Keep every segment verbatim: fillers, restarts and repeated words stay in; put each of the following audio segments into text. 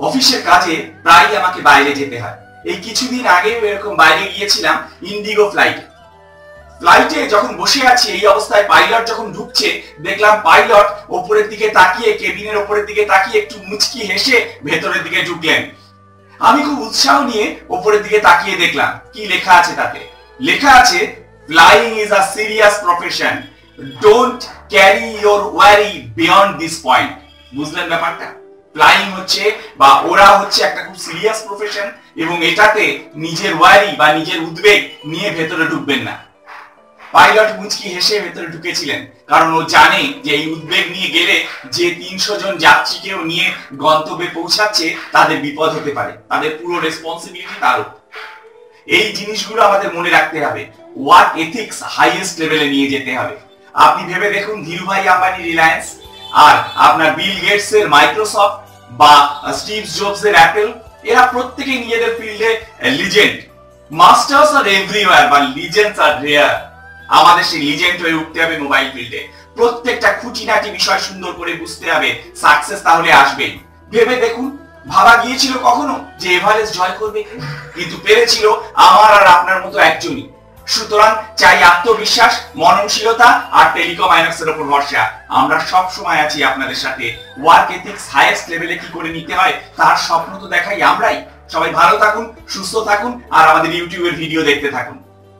অফিসের কাজে প্রায় আমাকে বাইরে যেতে হয়। এই কিছুদিন আগেও এরকম বাইরে গিয়েছিলাম ইন্ডিগো ফ্লাইটে। ফ্লাইটে যখন বসে আছি এই অবস্থায় পাইলট যখন ঢুকছে, দেখলাম পাইলট ওপরের দিকে তাকিয়ে, কেবিনের ওপরের দিকে তাকিয়ে একটু মুচকি হেসে ভেতরের দিকে ঢুকলেন। আমি খুব উৎসাহ নিয়ে ওপরের দিকে তাকিয়ে দেখলাম কি লেখা আছে। তাতে লেখা আছে, flying is a serious profession, don't carry your worry beyond this point. বুঝলেন ব্যাপারটা? ফ্লাইং হচ্ছে বা ওরা হচ্ছে একটা খুব সিরিয়াস প্রফেশন, এবং এটাতে নিজের ওয়ারি বা নিজের উদ্বেগ নিয়ে ভেতরে ঢুকবেন না। পাইলট মুচকি হেসে ভেতরে ঢুকেছিলেন, কারণ ও জানে যে এই উদ্বেগ নিয়ে গেলে যে তিনশো জন যাত্রীকেও নিয়ে গন্তব্যে পৌঁছাচ্ছে তাদের বিপদ হতে পারে, তাদের পুরো রেসপন্সিবিলিটি তার উপর। এই জিনিসগুলো আমাদের মনে রাখতে হবে, ওয়ার্ক এথিক্স হাইয়েস্ট লেভেলে নিয়ে যেতে হবে। আপনি ভেবে দেখুন, ধীরুভাই আম্বানি রিলায়েন্স, আর আপনার বিল গেটস এর মাইক্রোসফট বা স্টিভ জবস এর অ্যাপেল, এরা প্রত্যেকেই নিজেদের ফিল্ডে লিজেন্ড। মাস্টার্স আর এভরিওয়্যার, বা লিজেন্ডস আর রেয়ার। আমাদের সেই লিজেন্ড হয়ে উঠতে হবে মোবাইল ফিল্ডে। প্রত্যেকটা খুঁটিনাটি বিষয় সুন্দর করে বুঝতে হবে, সাকসেস তাহলে আসবেই। ভেবে দেখুন, ভাবা গিয়েছিল কখনো যে এভারেস্ট জয় করবে? কিন্তু পেরেছিল আমার আর আপনার মতো একজনই। সুতরাং চাই আত্মবিশ্বাস, মননশীলতা আর টেলিকম আইনক্সের উপর ভরসা। আমরা সব সময় আছি আপনাদের সাথে। ওয়ার্ক এথিক্স হাইয়েস্ট লেভেলে কি করে নিতে হয় তার স্বপ্ন তো দেখাই আমরাই। সবাই ভালো থাকুন, সুস্থ থাকুন, আর আমাদের ইউটিউবের ভিডিও দেখতে থাকুন।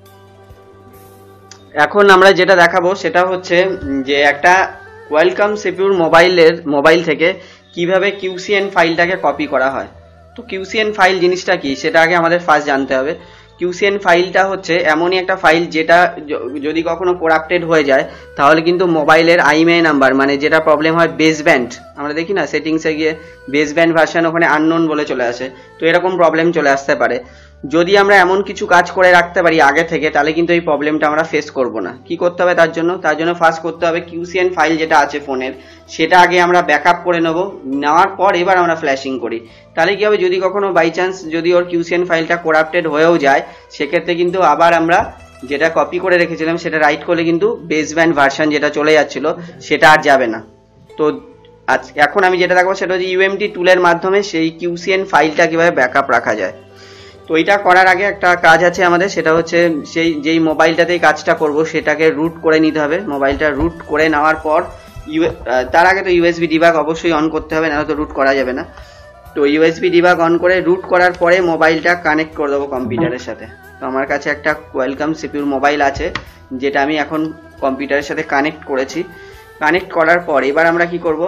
এখন আমরা যেটা দেখাবো সেটা হচ্ছে যে একটা ওয়েলকাম সিপিইউর মোবাইলের মোবাইল থেকে কিভাবে কিউসিএন ফাইলটাকে কপি করা হয়। তো কিউসিএন ফাইল জিনিসটা কি সেটা আগে আমাদের ফার্স্ট জানতে হবে। কিউসিএন ফাইলটা হচ্ছে এমনই একটা ফাইল যেটা যদি কখনো করাপ্টেড হয়ে যায় তাহলে কিন্তু মোবাইলের আইএমইআই নাম্বার, মানে যেটা প্রবলেম হয় বেস ব্যান্ড, আমরা দেখি না সেটিংসে গিয়ে বেস ব্যান্ড ভার্সন ওখানে আননোন বলে চলে আসে, তো এরকম প্রবলেম চলে আসতে পারে। যদি আমরা এমন কিছু কাজ করে রাখতে পারি আগে থেকে, তাহলে কিন্তু এই প্রবলেমটা আমরা ফেস করব না। কি করতে হবে তার জন্য? তার জন্য ফার্স্ট করতে হবে কিউসিএন ফাইল যেটা আছে ফোনের, সেটা আগে আমরা ব্যাকআপ করে নেব। নেওয়ার পর এবার আমরা ফ্ল্যাশিং করি। তাহলে কি হবে, যদি কখনো বাই চান্স যদি ওর কিউসিএন ফাইলটা করাপ্টেড হয়েও যায়, সেক্ষেত্রে কিন্তু আবার আমরা যেটা কপি করে রেখেছিলাম সেটা রাইট করলে কিন্তু বেস ব্যান্ড ভার্সন যেটা চলে যাচ্ছিল সেটা আর যাবে না। তো এখন আমি যেটা দেখাবো সেটা হচ্ছে ইউএমটি টুলের মাধ্যমে সেই কিউসিএন ফাইলটা কিভাবে ব্যাকআপ রাখা যায়। তো এটা করার আগে একটা কাজ আছে আমাদের, সেটা হচ্ছে সেই যেই মোবাইলটাতেই কাজটা করব সেটাকে রুট করে নিতে হবে। মোবাইলটা রুট করে নেওয়ার পর ইউ তার আগে তো ইউএসবি ডিবাগ অবশ্যই অন করতে হবে, না তো রুট করা যাবে না। তো ইউএসবি ডিবাগ অন করে রুট করার পরে মোবাইলটা কানেক্ট করে দেবো কম্পিউটারের সাথে। তো আমার কাছে একটা ওয়েলকাম সিপিইউর মোবাইল আছে যেটা আমি এখন কম্পিউটারের সাথে কানেক্ট করেছি। কানেক্ট করার পর এবার আমরা কি করব,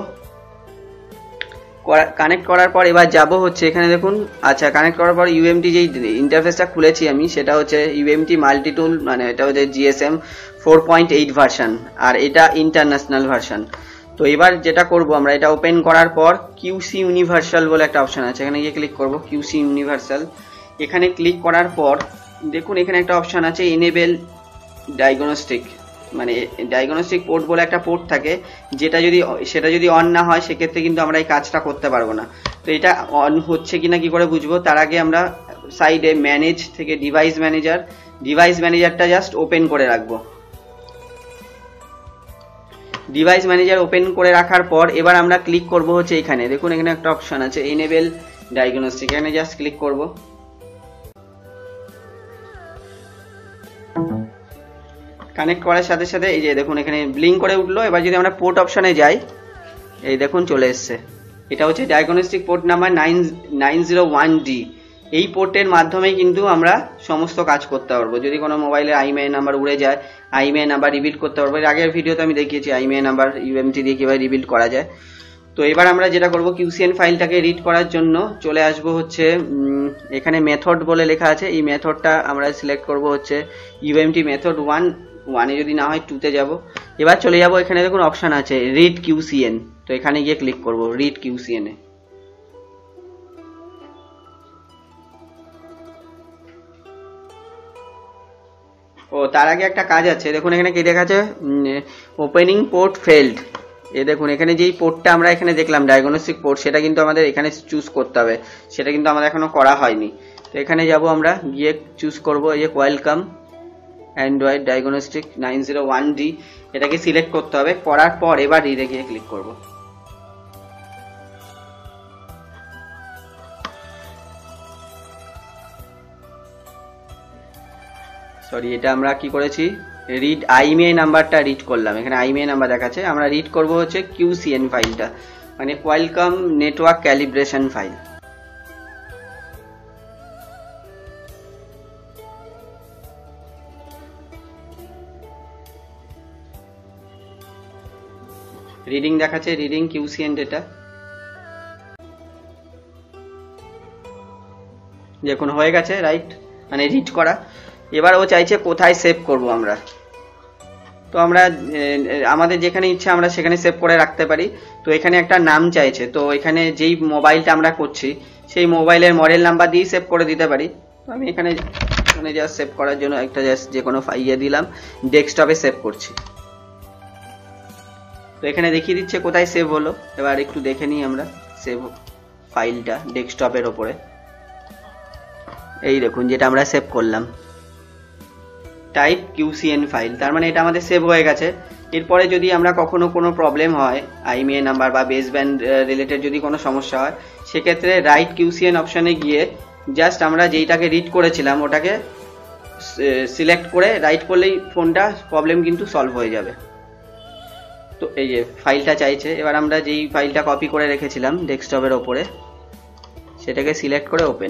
কানেক্ট করার পর এবার যাব হচ্ছে এখানে দেখুন, আচ্ছা কানেক্ট করার পর ইউএমটি যেই ইন্টারফেসটা খুলেছি আমি সেটা হচ্ছে ইউএমটি মাল্টিটুল, মানে এটা হচ্ছে GSM four point eight version, আর এটা ইন্টারন্যাশনাল ভার্সন। তো এবার যেটা করব আমরা, এটা ওপেন করার পর কিউসি ইউনিভার্সাল বলে একটা অপশন আছে, এখানে গিয়ে ক্লিক করব কিউসি ইউনিভার্সাল। এখানে ক্লিক করার পর দেখুন এখানে একটা অপশন আছে এনেবেল ডায়াগনস্টিক, মানে ডায়াগনস্টিক পোর্ট বলে একটা পোর্ট থাকে, যেটা যদি সেটা যদি অন না হয় সেক্ষেত্রে কিন্তু আমরা এই কাজটা করতে পারবো না। তো এটা অন হচ্ছে কিনা কি করে বুঝবো, তার আগে আমরা সাইডে ম্যানেজ থেকে ডিভাইস ম্যানেজার, ডিভাইস ম্যানেজারটা জাস্ট ওপেন করে রাখবো। ডিভাইস ম্যানেজার ওপেন করে রাখার পর এবার আমরা ক্লিক করব হচ্ছে এখানে দেখুন এখানে একটা অপশন আছে এনেবেল ডায়াগনস্টিক, এখানে জাস্ট ক্লিক করব। কানেক্ট করার সাথে সাথে এই যে দেখুন এখানে ব্লিঙ্ক করে উঠলো। এবার যদি আমরা পোর্ট অপশনে যাই, এই দেখুন চলে এসছে, এটা হচ্ছে diagnostic port number nine nine zero one D. এই পোর্টের মাধ্যমে কিন্তু আমরা সমস্ত কাজ করতে পারবো। যদি কোনো মোবাইলের আইএমইআই নাম্বার উড়ে যায়, আইএমইআই নাম্বার রিবিল্ড করতে পারবো। এর আগের ভিডিওতে আমি দেখিয়েছি আইএমইআই নাম্বার ইউএমটি দিয়ে কিভাবে রিবিল্ড করা যায়। তো এবার আমরা যেটা করব, কিউসিএন ফাইলটাকে রিড করার জন্য চলে আসবো হচ্ছে এখানে মেথড বলে লেখা আছে, এই মেথডটা আমরা সিলেক্ট করব হচ্ছে ইউএমটি মেথড ওয়ান, ওয়ানে যদি না হয় টুতে যাব। এবার চলে যাব এখানে দেখুন অপশন আছে রিড কিউসিএন, তো এখানে গিয়ে ক্লিক করব রিড কিউসিএন এ। ও তার আগে একটা কাজ আছে, দেখুন এখানে কি লেখা আছে ওপেনিং পোর্ট ফেল্ড। এ দেখুন এখানে যেই পোর্টটা আমরা এখানে দেখলাম ডায়াগনস্টিক পোর্ট, সেটা কিন্তু আমাদের এখানে চুজ করতে হবে, সেটা কিন্তু আমাদের এখনো করা হয়নি। তো এখানে যাব আমরা, গিয়ে চুজ করব এই যে welcome Android diagnostic nine zero one D, এটাকে সিলেক্ট করতে হবে। করার পর এবার রিডে গিয়ে ক্লিক করব। সরি, এটা আমরা কি করেছি, রিড আইএমইআই নাম্বারটা রিড করলাম, এখানে আইএমইআই নাম্বার দেখাচ্ছে, আমরা রিড করব হচ্ছে কিউসিএন ফাইলটা, মানে Qualcomm network calibration file. Reading দেখাচ্ছে, রিডিং কিউসিএন ডেটা, দেখুন হয়ে গেছে, রাইট, মানে রিড করা। এবার ও চাইছে কোথায় সেভ করব আমরা, তো আমরা আমাদের যেখানে ইচ্ছা আমরা সেখানে সেভ করে রাখতে পারি। তো এখানে একটা নাম চাইছে, তো এখানে যেই মোবাইলটা আমরা করছি সেই মোবাইলের মডেল নাম্বার দিয়ে সেভ করে দিতে পারি। তো আমি এখানে মানে জাস্ট সেভ করার জন্য একটা জাস্ট যে কোনো ফাইলে দিলাম, ডেস্কটপে সেভ করছি। তো এখানে দেখিয়ে দিচ্ছে কোথায় সেভ হলো। এবার একটু দেখে নিই আমরা সেভ ফাইলটা ডেস্কটপের ওপরে, এই দেখুন যেটা আমরা সেভ করলাম, টাইপ কিউসিএন ফাইল, তার মানে এটা আমাদের সেভ হয়ে গেছে। এরপরে যদি আমরা কখনো কোনো প্রবলেম হয়, আইএমইআই নাম্বার বা বেস ব্যান্ড রিলেটেড যদি কোনো সমস্যা হয়, সেক্ষেত্রে রাইট কিউসিএন অপশানে গিয়ে জাস্ট আমরা যেইটাকে রিড করেছিলাম ওটাকে সিলেক্ট করে রাইট করলেই ফোনটা প্রবলেম কিন্তু সলভ হয়ে যাবে। তো এই যে ফাইলটা চাইছে, এবার আমরা যেই ফাইলটা কপি করে রেখেছিলাম ডেস্কটপের ওপরে সেটাকে সিলেক্ট করে ওপেন।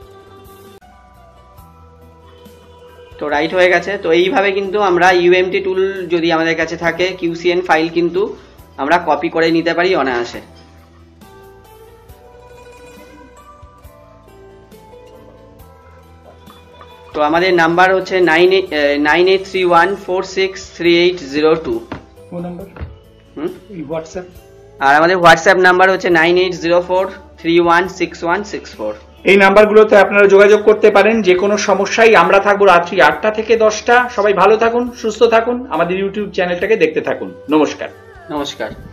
তো রাইট হয়ে গেছে। তো এইভাবে কিন্তু আমরা ইউএমটি টুল যদি আমাদের কাছে থাকে, কিউসিএন ফাইল কিন্তু আমরা কপি করে নিতে পারি অনায়াসে। তো আমাদের নাম্বার হচ্ছে nine eight nine eight three one four six three eight zero two phone number, hmm WhatsApp, আর আমাদের হোয়াটসঅ্যাপ নাম্বার হচ্ছে nine eight zero four three one six one six four. এই নাম্বারগুলোতে আপনারা যোগাযোগ করতে পারেন যে কোনো সমস্যায়। আমরা থাকবো রাত্রি আটটা থেকে দশটা। সবাই ভালো থাকুন, সুস্থ থাকুন, আমাদের ইউটিউব চ্যানেলটাকে দেখতে থাকুন। নমস্কার। নমস্কার।